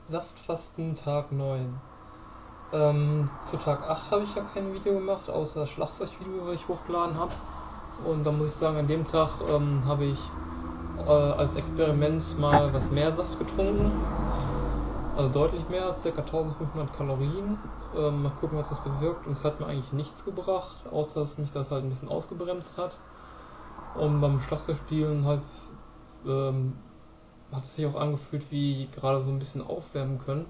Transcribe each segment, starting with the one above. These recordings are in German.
Saftfasten Tag 9. Zu Tag 8 habe ich ja kein Video gemacht, außer das Schlagzeugvideo, was ich hochgeladen habe. Und da muss ich sagen, an dem Tag habe ich als Experiment mal was mehr Saft getrunken. Also deutlich mehr, ca. 1500 Kalorien. Mal gucken, was das bewirkt. Und es hat mir eigentlich nichts gebracht, außer dass mich das halt ein bisschen ausgebremst hat. Und beim Schlagzeugspielen halt hat es sich auch angefühlt wie gerade so ein bisschen aufwärmen können.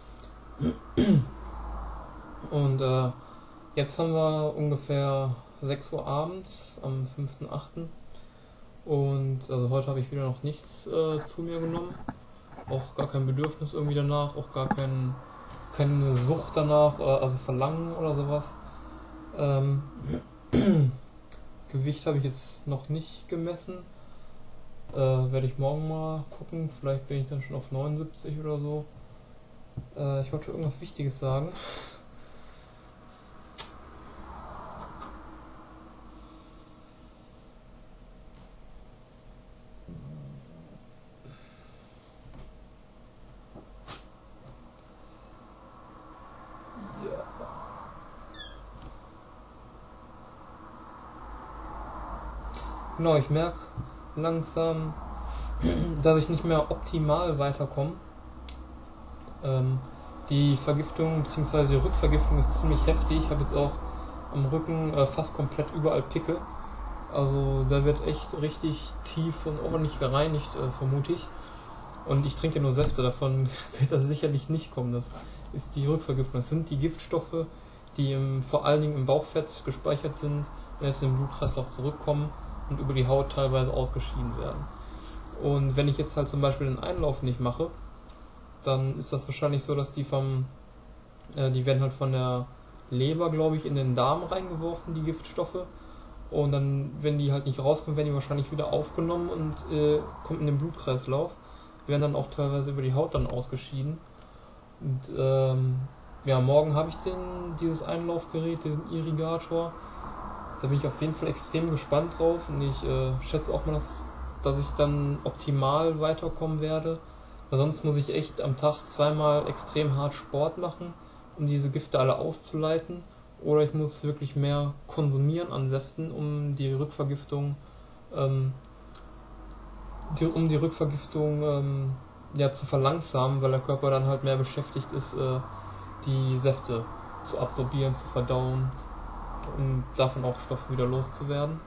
Und jetzt haben wir ungefähr 6 Uhr abends am 5.8. Und also heute habe ich wieder noch nichts zu mir genommen. Auch gar kein Bedürfnis irgendwie danach, auch gar keine Sucht danach, also Verlangen oder sowas. Gewicht habe ich jetzt noch nicht gemessen. Werde ich morgen mal gucken. Vielleicht bin ich dann schon auf 79 oder so. Ich wollte irgendwas Wichtiges sagen. Ja. Genau, ich merke langsam, dass ich nicht mehr optimal weiterkomme. Die Vergiftung bzw. die Rückvergiftung ist ziemlich heftig. Ich habe jetzt auch am Rücken fast komplett überall Pickel. Also da wird echt richtig tief und ordentlich gereinigt, vermute ich. Und ich trinke nur Säfte, davon wird das sicherlich nicht kommen. Das ist die Rückvergiftung. Das sind die Giftstoffe, die vor allen Dingen im Bauchfett gespeichert sind, wenn es in den Blutkreislauf zurückkommen und über die Haut teilweise ausgeschieden werden. Und wenn ich jetzt halt zum Beispiel den Einlauf nicht mache, dann ist das wahrscheinlich so, dass die werden halt von der Leber, glaube ich, in den Darm reingeworfen, die Giftstoffe. Und dann, wenn die halt nicht rauskommen, werden die wahrscheinlich wieder aufgenommen und kommen in den Blutkreislauf. Werden dann auch teilweise über die Haut dann ausgeschieden. Und ja, morgen habe ich dieses Einlaufgerät, diesen Irrigator. Da bin ich auf jeden Fall extrem gespannt drauf und ich schätze auch mal, dass ich dann optimal weiterkommen werde. Weil sonst muss ich echt am Tag zweimal extrem hart Sport machen, um diese Gifte alle auszuleiten. Oder ich muss wirklich mehr konsumieren an Säften, um die Rückvergiftung, ja, zu verlangsamen, weil der Körper dann halt mehr beschäftigt ist, die Säfte zu absorbieren, zu verdauen und davon auch Stoffe wieder loszuwerden.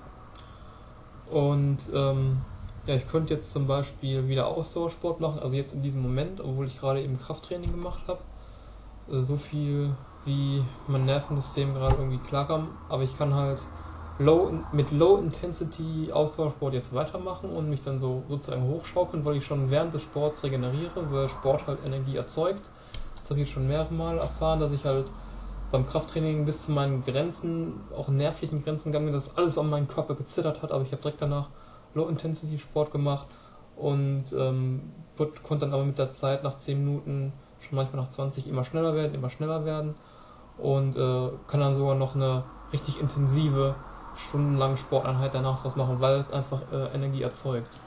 Und ja, ich könnte jetzt zum Beispiel wieder Ausdauersport machen, also jetzt in diesem Moment, obwohl ich gerade eben Krafttraining gemacht habe. So viel wie mein Nervensystem gerade irgendwie klarkam, aber ich kann halt mit Low Intensity Ausdauersport jetzt weitermachen und mich dann so sozusagen hochschaukeln, weil ich schon während des Sports regeneriere, weil Sport halt Energie erzeugt. Das habe ich jetzt schon mehrere Mal erfahren, dass ich halt beim Krafttraining bis zu meinen Grenzen, auch nervlichen Grenzen gegangen bin, dass alles an meinem Körper gezittert hat, aber ich habe direkt danach Low-Intensity-Sport gemacht und konnte dann aber mit der Zeit nach 10 Minuten, schon manchmal nach 20, immer schneller werden und kann dann sogar noch eine richtig intensive, stundenlange Sporteinheit danach draus machen, weil es einfach Energie erzeugt.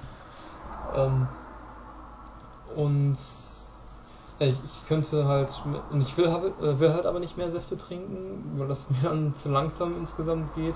Und ich könnte halt, und ich will halt aber nicht mehr Säfte trinken, weil das mir dann zu langsam insgesamt geht.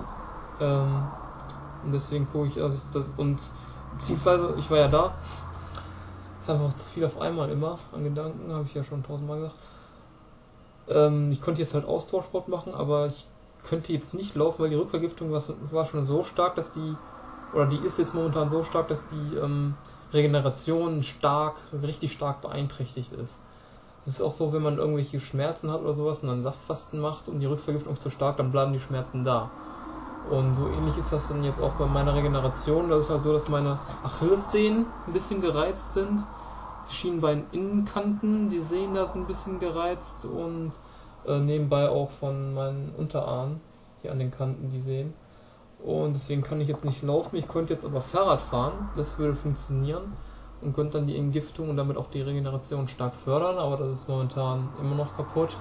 Und deswegen gucke ich, also beziehungsweise ich war ja da, ist einfach zu viel auf einmal immer an Gedanken, habe ich ja schon 1000-mal gesagt. Ich konnte jetzt halt Ausdauersport machen, aber ich könnte jetzt nicht laufen, weil die Rückvergiftung war schon so stark, die ist jetzt momentan so stark, dass die Regeneration richtig stark beeinträchtigt ist. Es ist auch so, wenn man irgendwelche Schmerzen hat oder sowas und dann Saftfasten macht und die Rückvergiftung ist zu stark, dann bleiben die Schmerzen da. Und so ähnlich ist das dann jetzt auch bei meiner Regeneration. Das ist halt so, dass meine Achillessehnen ein bisschen gereizt sind. Die Schienbeininkanten, die Sehnen da sind ein bisschen gereizt und nebenbei auch von meinen Unterarmen, hier an den Kanten, die Sehnen. Und deswegen kann ich jetzt nicht laufen. Ich könnte jetzt aber Fahrrad fahren. Das würde funktionieren und könnte dann die Entgiftung und damit auch die Regeneration stark fördern. Aber das ist momentan immer noch kaputt.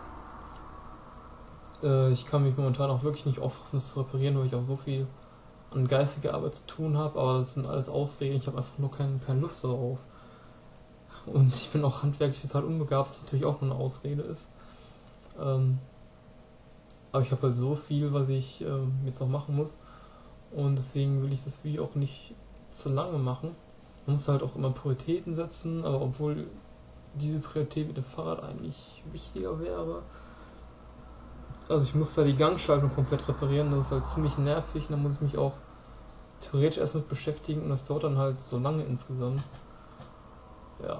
Ich kann mich momentan auch wirklich nicht aufraffen, das zu reparieren, weil ich auch so viel an geistige Arbeit zu tun habe, aber das sind alles Ausreden, ich habe einfach nur keine Lust darauf. Und ich bin auch handwerklich total unbegabt, was natürlich auch nur eine Ausrede ist. Aber ich habe halt so viel, was ich jetzt noch machen muss. Und deswegen will ich das Video auch nicht zu lange machen. Man muss halt auch immer Prioritäten setzen, aber obwohl diese Priorität mit dem Fahrrad eigentlich wichtiger wäre. Also ich muss da die Gangschaltung komplett reparieren, das ist halt ziemlich nervig. Da muss ich mich auch theoretisch erst mit beschäftigen und das dauert dann halt so lange insgesamt. Ja.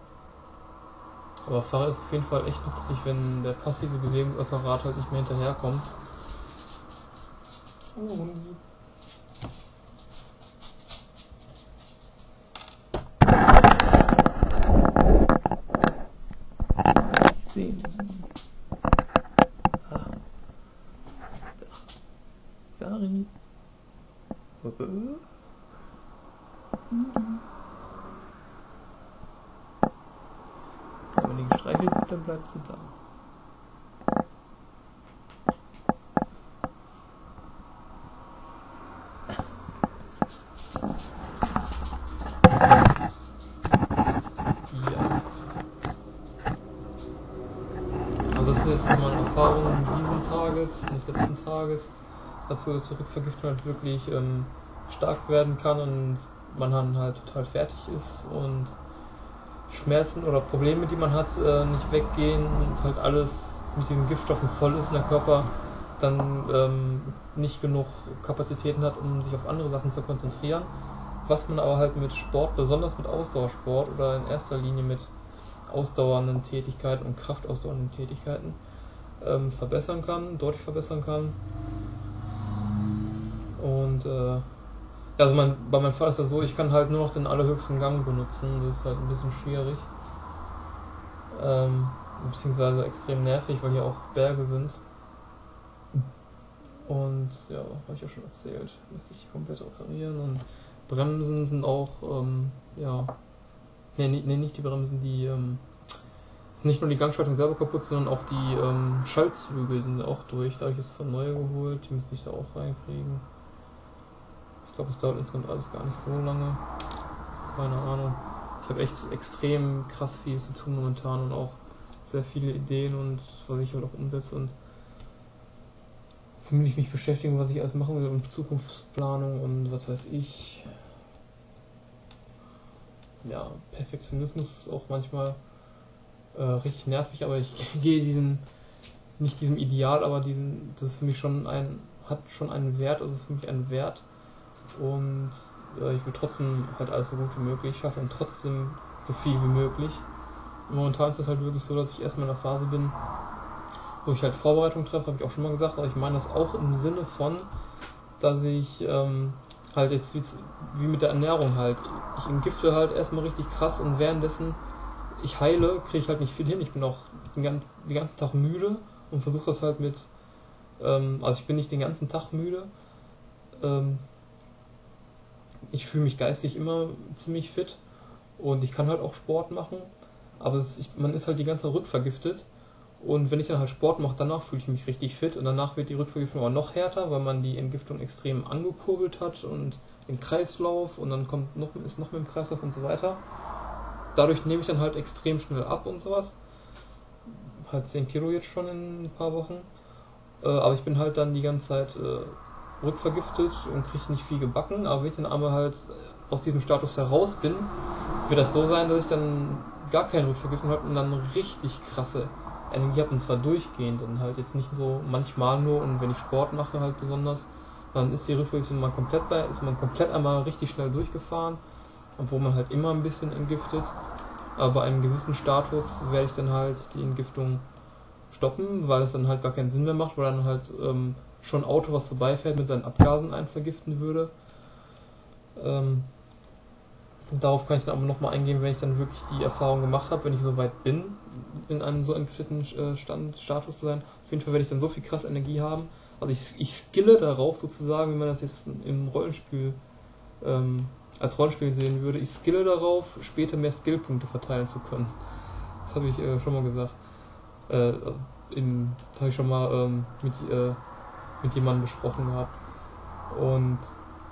Aber Fahrrad ist auf jeden Fall echt nützlich, wenn der passive Bewegungsapparat halt nicht mehr hinterherkommt. Oh, Hundi. Ich sehe ihn. Ah. Da. Sari. Wenn die gestreichelt wird, dann bleibt sie da. Ja. Also das ist meine Erfahrung diesen Tages, des letzten Tages, dazu, dass die Rückvergiftung halt wirklich stark werden kann und man dann halt total fertig ist und Schmerzen oder Probleme, die man hat, nicht weggehen und halt alles mit diesen Giftstoffen voll ist und der Körper dann nicht genug Kapazitäten hat, um sich auf andere Sachen zu konzentrieren. Was man aber halt mit Sport, besonders mit Ausdauersport oder in erster Linie mit ausdauernden Tätigkeiten und kraftausdauernden Tätigkeiten verbessern kann, deutlich verbessern kann. Und also bei meinem Fall ist das so, ich kann halt nur noch den allerhöchsten Gang benutzen, das ist halt ein bisschen schwierig. Beziehungsweise extrem nervig, weil hier auch Berge sind. Und ja, habe ich ja schon erzählt, müsste ich die komplett reparieren und Bremsen sind auch, nicht die Bremsen, die ist nicht nur die Gangschaltung selber kaputt, sondern auch die Schaltzügel sind auch durch, da habe ich jetzt zwei neue geholt, die müsste ich da auch reinkriegen. Ich glaube, es dauert insgesamt alles gar nicht so lange. Keine Ahnung. Ich habe echt extrem krass viel zu tun momentan und auch sehr viele Ideen und was ich halt auch umsetze und womit ich mich beschäftige, was ich alles machen will und Zukunftsplanung und was weiß ich. Ja, Perfektionismus ist auch manchmal richtig nervig, aber ich gehe nicht diesem Ideal, aber das ist für mich hat schon einen Wert, also ist für mich ein Wert. Und ich will trotzdem halt alles so gut wie möglich schaffen und trotzdem so viel wie möglich. Momentan ist es halt wirklich so, dass ich erstmal in einer Phase bin, wo ich halt Vorbereitung treffe, habe ich auch schon mal gesagt, aber ich meine das auch im Sinne von, dass ich halt jetzt wie mit der Ernährung halt, ich entgifte halt erstmal richtig krass und währenddessen ich heile, kriege ich halt nicht viel hin, ich bin auch den ganzen Tag müde und versuche das halt also ich bin nicht den ganzen Tag müde, ich fühle mich geistig immer ziemlich fit und ich kann halt auch Sport machen, aber man ist halt die ganze Zeit rückvergiftet und wenn ich dann halt Sport mache, danach fühle ich mich richtig fit und danach wird die Rückvergiftung aber noch härter, weil man die Entgiftung extrem angekurbelt hat und den Kreislauf und dann ist noch mehr im Kreislauf und so weiter. Dadurch nehme ich dann halt extrem schnell ab und sowas. Halt 10 Kilo jetzt schon in ein paar Wochen. Aber ich bin halt dann die ganze Zeit rückvergiftet und kriege nicht viel gebacken, aber wenn ich dann einmal halt aus diesem Status heraus bin, wird das so sein, dass ich dann gar keine Rückvergiftung habe und dann richtig krasse Energie habe und zwar durchgehend und halt jetzt nicht so manchmal nur und wenn ich Sport mache halt besonders, dann ist die Rückvergiftung ist man komplett einmal richtig schnell durchgefahren, obwohl man halt immer ein bisschen entgiftet, aber bei einem gewissen Status werde ich dann halt die Entgiftung stoppen, weil es dann halt gar keinen Sinn mehr macht, weil dann halt schon ein Auto, was vorbeifährt, mit seinen Abgasen einen vergiften würde. Darauf kann ich dann aber nochmal eingehen, wenn ich dann wirklich die Erfahrung gemacht habe, wenn ich so weit bin, in einem so entgifteten Status zu sein. Auf jeden Fall werde ich dann so viel krass Energie haben. Also ich skille darauf sozusagen, wie man das jetzt im Rollenspiel als Rollenspiel sehen würde. Ich skille darauf, später mehr Skillpunkte verteilen zu können. Das habe ich schon mal gesagt. Das habe ich schon mal mit jemandem besprochen gehabt. Und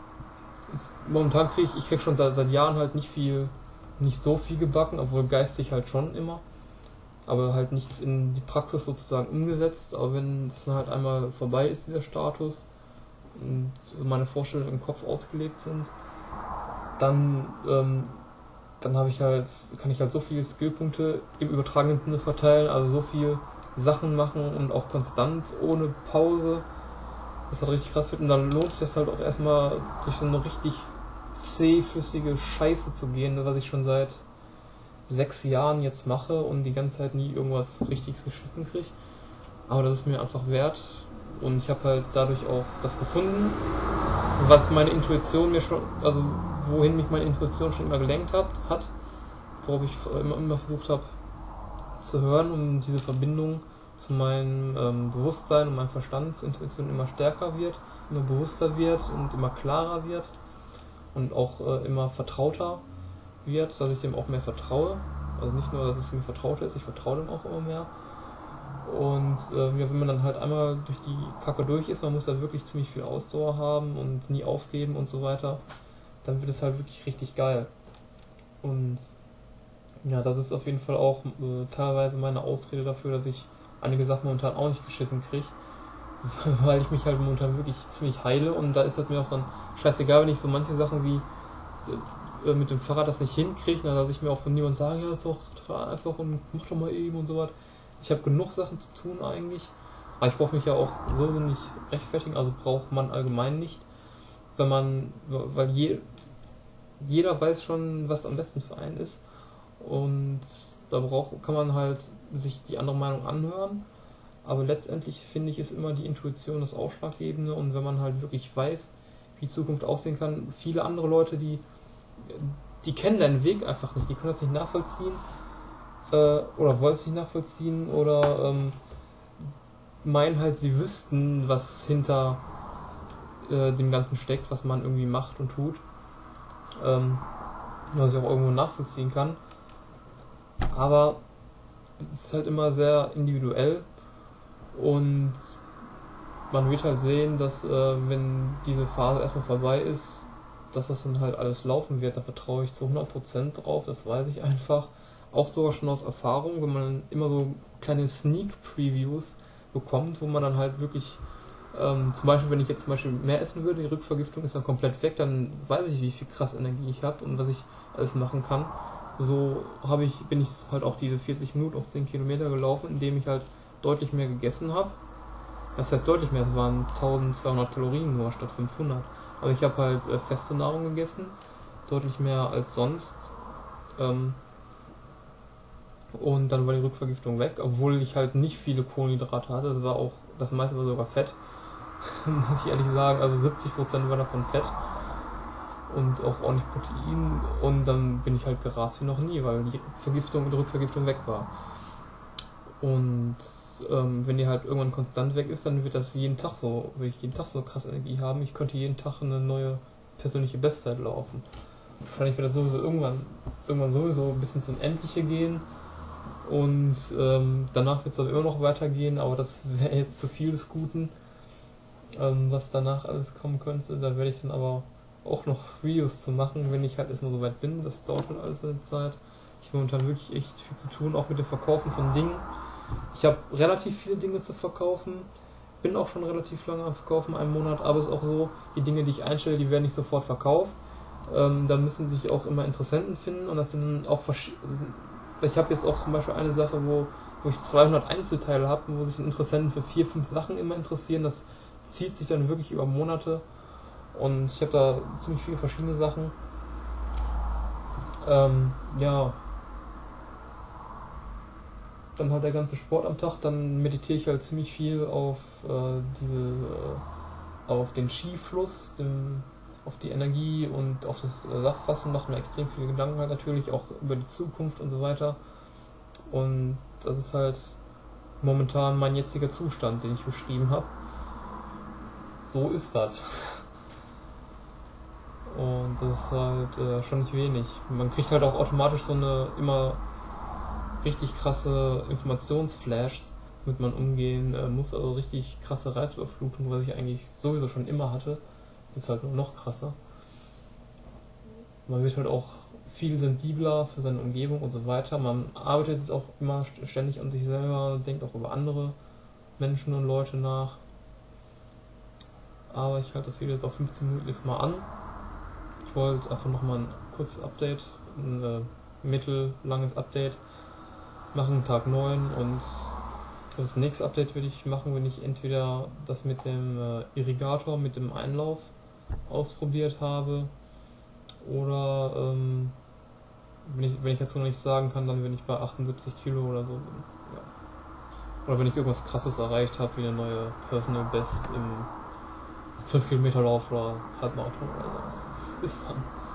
Momentan krieg schon seit Jahren halt nicht so viel gebacken, obwohl geistig halt schon immer. Aber halt nichts in die Praxis sozusagen umgesetzt. Aber wenn das dann halt einmal vorbei ist, dieser Status, und so meine Vorstellungen im Kopf ausgelegt sind, dann, dann kann ich halt so viele Skillpunkte im übertragenen Sinne verteilen, also so viel Sachen machen und auch konstant, ohne Pause, das halt richtig krass wird. Und dann lohnt sich das halt auch erstmal durch so eine richtig zähflüssige Scheiße zu gehen, was ich schon seit 6 Jahren jetzt mache und die ganze Zeit nie irgendwas richtig geschissen kriege. Aber das ist mir einfach wert und ich habe halt dadurch auch das gefunden, was meine Intuition mir schon, also wohin mich meine Intuition schon immer gelenkt hat, worauf ich immer versucht habe zu hören, um diese Verbindung zu meinem Bewusstsein und meinem Verstand zur Intuition immer stärker wird, immer bewusster wird und immer klarer wird und auch immer vertrauter wird, dass ich dem auch mehr vertraue. Also nicht nur, dass es mir vertraut ist, ich vertraue dem auch immer mehr. Und ja, wenn man dann halt einmal durch die Kacke durch ist, man muss da wirklich ziemlich viel Ausdauer haben und nie aufgeben und so weiter, dann wird es halt wirklich richtig geil. Und ja, das ist auf jeden Fall auch teilweise meine Ausrede dafür, dass ich einige Sachen momentan auch nicht geschissen kriege, weil ich mich halt momentan wirklich ziemlich heile und da ist es mir auch dann scheißegal, wenn ich so manche Sachen wie mit dem Fahrrad das nicht hinkriege, dann lasse ich mir auch von niemandem sagen, ja, ist doch total einfach und mach doch mal eben und so was. Ich habe genug Sachen zu tun eigentlich, aber ich brauche mich ja auch sowieso nicht rechtfertigen, also braucht man allgemein nicht, weil jeder weiß schon, was am besten für einen ist und da kann man halt sich die andere Meinung anhören, aber letztendlich finde ich, ist immer die Intuition das Ausschlaggebende und wenn man halt wirklich weiß, wie die Zukunft aussehen kann, viele andere Leute, die kennen deinen Weg einfach nicht, die können das nicht nachvollziehen oder wollen es nicht nachvollziehen oder meinen halt, sie wüssten, was hinter dem Ganzen steckt, was man irgendwie macht und tut, was ich auch irgendwo nachvollziehen kann. Aber es ist halt immer sehr individuell und man wird halt sehen, dass wenn diese Phase erstmal vorbei ist, dass das dann halt alles laufen wird. Da vertraue ich zu 100% drauf, das weiß ich einfach. Auch sogar schon aus Erfahrung, wenn man immer so kleine Sneak-Previews bekommt, wo man dann halt wirklich, zum Beispiel, wenn ich jetzt zum Beispiel mehr essen würde, die Rückvergiftung ist dann komplett weg, dann weiß ich, wie viel krass Energie ich habe und was ich alles machen kann. So bin ich halt auch diese 40 Minuten auf 10 Kilometer gelaufen, indem ich halt deutlich mehr gegessen habe. Das heißt deutlich mehr, es waren 1200 Kalorien nur statt 500. Aber ich habe halt feste Nahrung gegessen, deutlich mehr als sonst. Und dann war die Rückvergiftung weg, obwohl ich halt nicht viele Kohlenhydrate hatte. Das meiste war sogar Fett, muss ich ehrlich sagen. Also 70% war davon Fett und auch ordentlich Protein. Und dann bin ich halt gerast wie noch nie, weil die Rückvergiftung weg war. Und wenn die halt irgendwann konstant weg ist, dann wird ich jeden Tag so krass Energie haben. Ich könnte jeden Tag eine neue persönliche Bestzeit laufen. Wahrscheinlich wird das sowieso irgendwann sowieso ein bisschen zum Endliche gehen. Und danach wird es dann immer noch weitergehen, aber das wäre jetzt zu viel des Guten, was danach alles kommen könnte. Da werde ich dann aber auch noch Videos zu machen, wenn ich halt erstmal so weit bin. Das dauert halt alles eine Zeit. Ich habe momentan wirklich echt viel zu tun, auch mit dem Verkaufen von Dingen. Ich habe relativ viele Dinge zu verkaufen, bin auch schon relativ lange am Verkaufen, einen Monat, aber es ist auch so, die Dinge, die ich einstelle, die werden nicht sofort verkauft. Da müssen sich auch immer Interessenten finden und das sind auch ich habe jetzt auch zum Beispiel eine Sache, wo ich 200 Einzelteile habe, wo sich Interessenten für 4, 5 Sachen immer interessieren. Das zieht sich dann wirklich über Monate und ich habe da ziemlich viele verschiedene Sachen. Ja, dann halt der ganze Sport am Tag, dann meditiere ich halt ziemlich viel auf auf den Qi-Fluss, auf die Energie und auf das Saftfassen, macht mir extrem viele Gedanken halt natürlich, auch über die Zukunft und so weiter. Und das ist halt momentan mein jetziger Zustand, den ich beschrieben habe. So ist das. Und das ist halt schon nicht wenig. Man kriegt halt auch automatisch so eine immer richtig krasse Informationsflashs, womit man umgehen muss, also richtig krasse Reizüberflutung, was ich eigentlich sowieso schon immer hatte. Jetzt halt nur noch krasser. Man wird halt auch viel sensibler für seine Umgebung und so weiter. Man arbeitet jetzt auch immer ständig an sich selber, denkt auch über andere Menschen und Leute nach. Aber ich halte das Video bei 15 Minuten jetzt mal an. Ich wollte einfach nochmal ein kurzes Update, ein mittellanges Update machen, Tag 9, und das nächste Update würde ich machen, wenn ich entweder das mit dem Irrigator, mit dem Einlauf ausprobiert habe, oder wenn ich dazu noch nicht sagen kann, dann wenn ich bei 78 Kilo oder so bin. Ja. Oder wenn ich irgendwas krasses erreicht habe, wie eine neue Personal Best im 5 Kilometer Lauf oder Halbmarathon oder sowas. Bis dann.